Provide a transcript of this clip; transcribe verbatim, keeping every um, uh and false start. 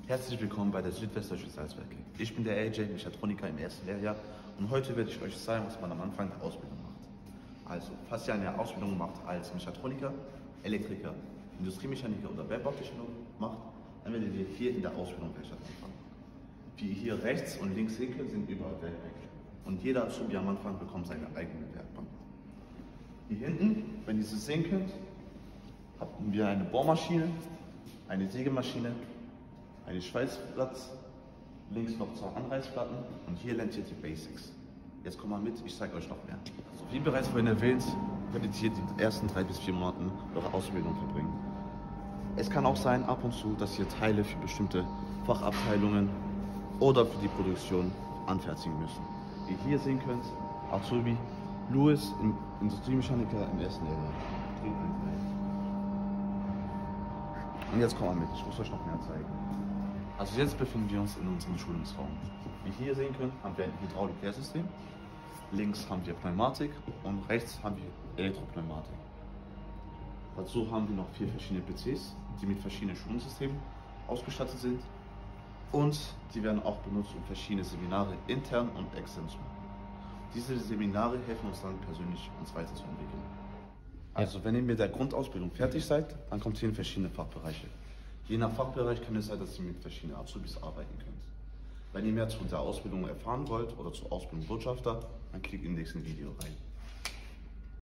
Herzlich willkommen bei der Südwestdeutschen Salzwerke. Ich bin der A J, Mechatroniker im ersten Lehrjahr, und heute werde ich euch zeigen, was man am Anfang der Ausbildung macht. Also, falls ihr eine Ausbildung macht als Mechatroniker, Elektriker, Industriemechaniker oder Bergbautechniker macht, dann werdet ihr hier in der Ausbildung Werkstatt anfangen. Wie ihr hier rechts und links sehen könnt, sind überall Werkbänke. Und jeder Azubi am Anfang bekommt seine eigene Werkbank. Hier hinten, wenn ihr sie sehen könnt, haben wir eine Bohrmaschine, eine Sägemaschine, eine Schweißplatz, links noch zwei Anreißplatten, und hier lernt ihr die Basics. Jetzt kommt mal mit, ich zeige euch noch mehr. Also, wie bereits vorhin erwähnt, werdet ihr die ersten drei bis vier Monate eure Ausbildung verbringen. Es kann auch sein, ab und zu, dass ihr Teile für bestimmte Fachabteilungen oder für die Produktion anfertigen müssen. Wie ihr hier sehen könnt, Azubi Louis, Industriemechaniker im ersten Lehrjahr. Und jetzt kommt mal mit, ich muss euch noch mehr zeigen. Also jetzt befinden wir uns in unserem Schulungsraum. Wie ihr hier sehen könnt, haben wir ein Hydraulik-Lehrsystem. Links haben wir Pneumatik und rechts haben wir Elektropneumatik. Dazu haben wir noch vier verschiedene P Cs, die mit verschiedenen Schulungssystemen ausgestattet sind. Und die werden auch benutzt, um verschiedene Seminare intern und extern zu machen. Diese Seminare helfen uns dann persönlich, uns weiterzuentwickeln. Also wenn ihr mit der Grundausbildung fertig seid, dann kommt ihr in verschiedene Fachbereiche. Je nach Fachbereich kann es sein, dass ihr mit verschiedenen Azubis arbeiten könnt. Wenn ihr mehr zu der Ausbildung erfahren wollt oder zur Ausbildung Botschafter, dann klickt in das nächste Video rein.